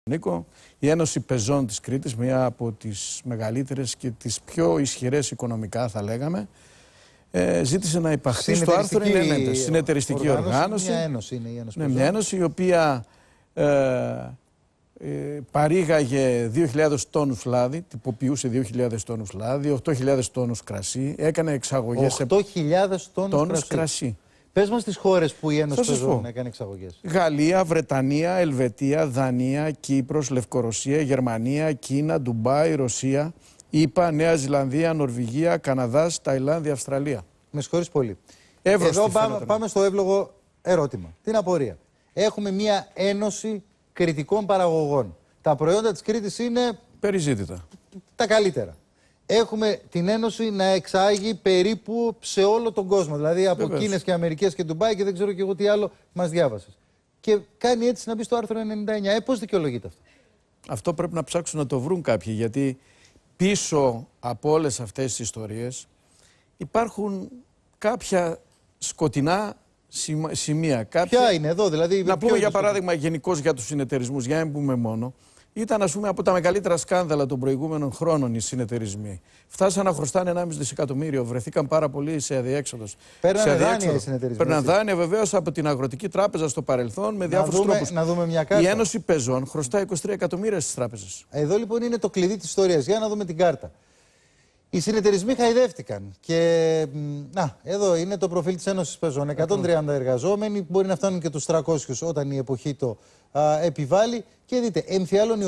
Νίκο, η Ένωση Πεζών της Κρήτης, μια από τις μεγαλύτερες και τις πιο ισχυρές οικονομικά θα λέγαμε, ζήτησε να υπαχθεί στο άρθρο 90. Συνεταιριστική οργάνωση. Μια ένωση είναι η Ένωση Ναι, Πεζών. μια ένωση η οποία παρήγαγε 2.000 τόνους λάδι, τυποποιούσε 2.000 τόνους λάδι, 8.000 τόνους κρασί, έκανε εξαγωγές 8.000 τόνους κρασί. Πες μας τις χώρες που η Ένωση Πεζών έκανε εξαγωγές. Γαλλία, Βρετανία, Ελβετία, Δανία, Κύπρος, Λευκορωσία, Γερμανία, Κίνα, Ντουμπάι, Ρωσία, ΗΠΑ, Νέα Ζηλανδία, Νορβηγία, Καναδάς, Ταϊλάνδη, Αυστραλία. Με συγχωρείς πολύ. Εύρωστη Εδώ πάμε στο εύλογο ερώτημα. Την απορία. Έχουμε μια ένωση κρητικών παραγωγών. Τα προϊόντα της Κρήτης είναι περιζήτητα. Τα καλύτερα. Έχουμε την Ένωση να εξάγει περίπου σε όλο τον κόσμο. Δηλαδή από Κίνες και Αμερικές και Ντουμπάι και δεν ξέρω και εγώ τι άλλο μας διάβασες. Και κάνει έτσι να μπει στο άρθρο 99. Πώς δικαιολογείται αυτό? Αυτό πρέπει να ψάξουν να το βρουν κάποιοι, γιατί πίσω από όλες αυτές τις ιστορίες υπάρχουν κάποια σκοτεινά σημεία. Ποια είναι εδώ, δηλαδή? Να πούμε για παράδειγμα γενικώς για τους συνεταιρισμούς, για να μην πούμε μόνο. Ήταν, ας πούμε, από τα μεγαλύτερα σκάνδαλα των προηγούμενων χρόνων οι συνεταιρισμοί. Φτάσαν να χρωστάνε 1,5 δισεκατομμύριο, βρεθήκαν πάρα πολύ σε αδιέξοδος. Παίρνανε δάνεια οι συνεταιρισμοί. Παίρνανε δάνεια βεβαίως από την Αγροτική Τράπεζα στο παρελθόν με διάφορους τρόπους. Να δούμε μια κάρτα. Η Ένωση Πεζών χρωστάει 23 εκατομμύρια στις τράπεζες. Εδώ λοιπόν είναι το κλειδί της ιστορίας. Για να δούμε την κάρτα. Οι συνεταιρισμοί χαϊδεύτηκαν. Και εδώ είναι το προφίλ της Ένωσης Πεζών. 130 εργαζόμενοι, μπορεί να φτάνουν και τους 300 όταν η εποχή το επιβάλλει. Και δείτε, εμφιάλωνει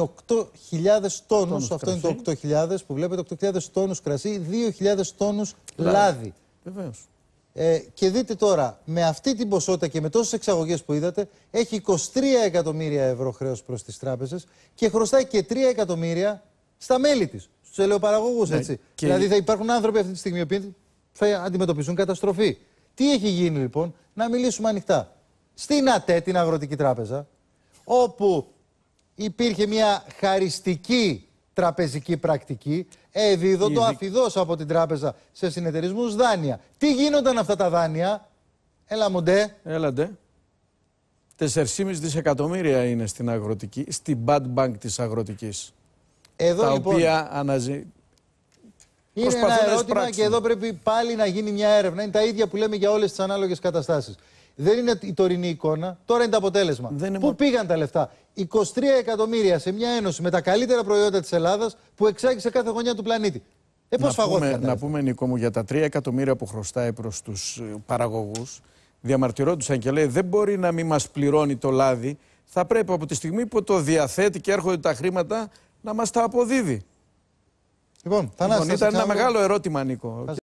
8.000 τόνους. Αυτό είναι το 8.000 που βλέπετε, 8.000 τόνους κρασί, 2.000 τόνους λάδι. Βεβαίως. Και δείτε τώρα, με αυτή την ποσότητα και με τόσες εξαγωγές που είδατε, έχει 23 εκατομμύρια ευρώ χρέος προς τις τράπεζες και χρωστάει και 3 εκατομμύρια στα μέλη της. Στους ελαιοπαραγωγούς, έτσι. Δηλαδή θα υπάρχουν άνθρωποι αυτή τη στιγμή που θα αντιμετωπίσουν καταστροφή. Τι έχει γίνει λοιπόν? Να μιλήσουμε ανοιχτά. Στην ΑΤΕ, την Αγροτική Τράπεζα, όπου υπήρχε μια χαριστική τραπεζική πρακτική, δίδοντο αφιδώς από την τράπεζα σε συνεταιρισμούς δάνεια. Τι γίνονταν αυτά τα δάνεια? Έλα μοντέ. Έλαντε. 4,5 δισεκατομμύρια είναι στην Αγροτική, στην Bad Bank της Αγροτικής. Εδώ, τα λοιπόν, οποία είναι ένα ερώτημα και εδώ πρέπει πάλι να γίνει μια έρευνα. Είναι τα ίδια που λέμε για όλες τις ανάλογες καταστάσεις. Δεν είναι η τωρινή εικόνα, τώρα είναι το αποτέλεσμα. Πού πήγαν τα λεφτά? 23 εκατομμύρια σε μια ένωση με τα καλύτερα προϊόντα της Ελλάδας που εξάγει σε κάθε γωνιά του πλανήτη. Πώς φαγώθηκαν? Να πούμε, Νίκο μου, για τα 3 εκατομμύρια που χρωστάει προς τους παραγωγούς, διαμαρτυρόντουσαν και λέει δεν μπορεί να μην μας πληρώνει το λάδι, θα πρέπει από τη στιγμή που το διαθέτει και έρχονται τα χρήματα να μας τα αποδίδει. Λοιπόν, ήταν ένα μεγάλο ερώτημα, Νίκο.